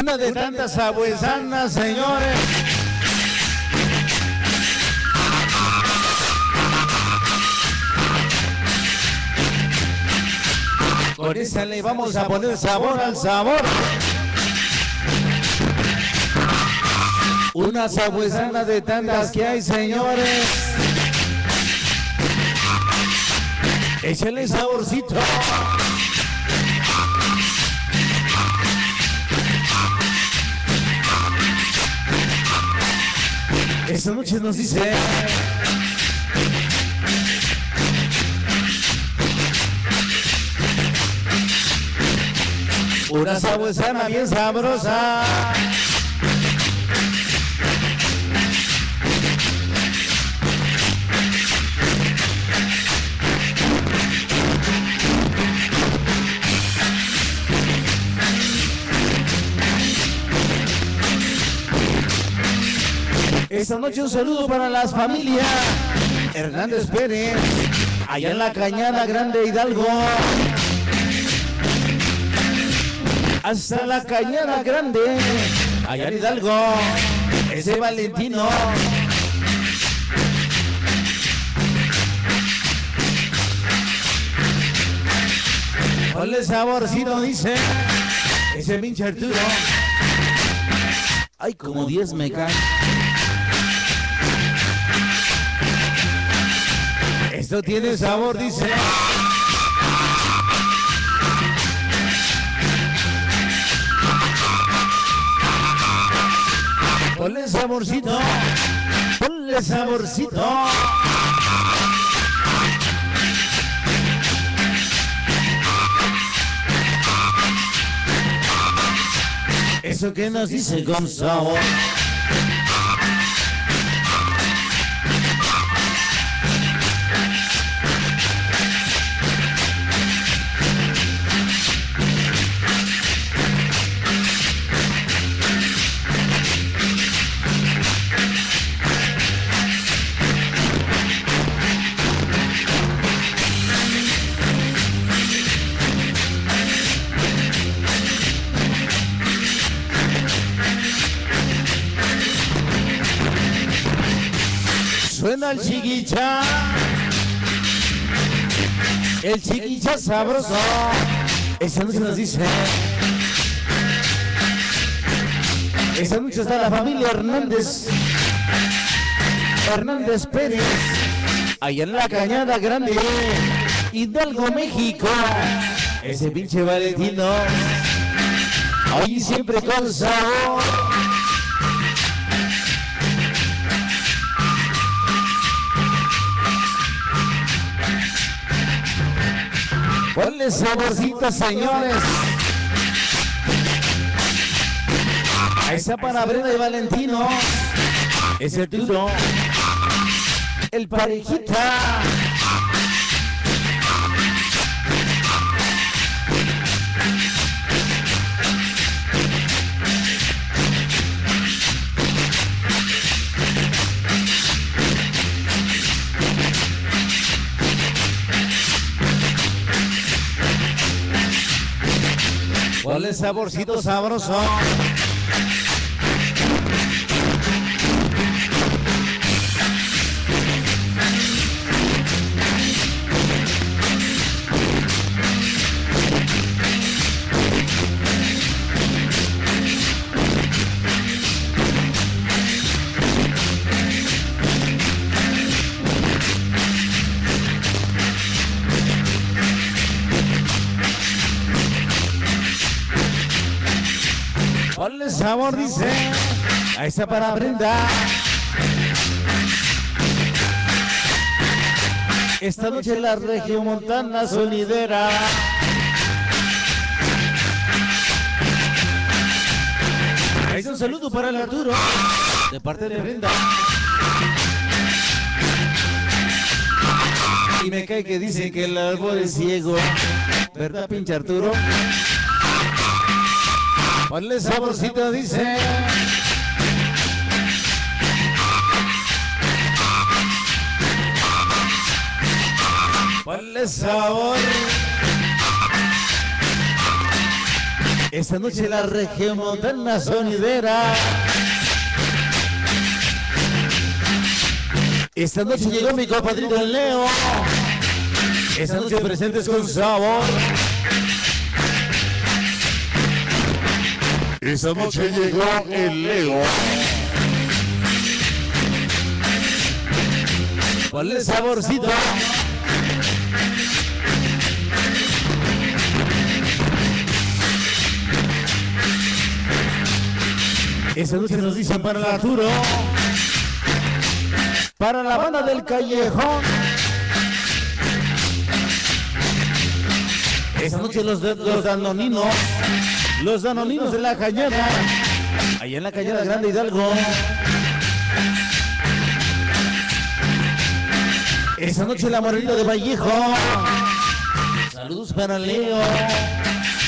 Una de tantas sabuesanas, señores. Con esa le vamos a poner sabor al sabor. Una sabuesana de tantas que hay, señores. Échale saborcito. Esta noche nos dice... Una sabuesana bien sabrosa. Esta noche un saludo para las familias Hernández Pérez, allá en la Cañada Grande, Hidalgo. Hasta la Cañada Grande, allá en Hidalgo, ese Valentino. Ponle saborcito, dice ese pinche Arturo. Ay, como 10 me caen. Esto tiene sabor, dice. Ponle saborcito. Ponle saborcito. Eso que nos dice con sabor. Suena el chiquicha. El chiquicha sabroso. Esa noche nos dice. Esa noche está la familia Hernández. Hernández Pérez. Allá en la Cañada Grande, Hidalgo, México. Ese pinche Valentino. Ahí siempre con sabor. Ponle saborcito, señores. A esa para Brenda y Valentino. Ese Arturo. El parejita. Ponle saborcito sabroso. Ponle sabor, dice. A esa para Brenda. Esta noche la Regiomontana sonidera. Ahí un saludo para el Arturo, de parte de Brenda. Y me cae que dice que el árbol es ciego. ¿Verdad, pinche Arturo? Ponle saborcito, dice. Ponle sabor. Esta noche la regiomontana sonidera. Esta noche llegó mi compadrito el Leo. Esta noche presentes con sabor. Esta noche llegó el Leo. ¿Cuál es el saborcito? Esta noche nos dicen para el Arturo, para la banda del Callejón. Esta noche los danoninos de la Cañada, allá en la Cañada Grande Hidalgo. Esta noche la Morenita de Vallejo. Saludos para Leo.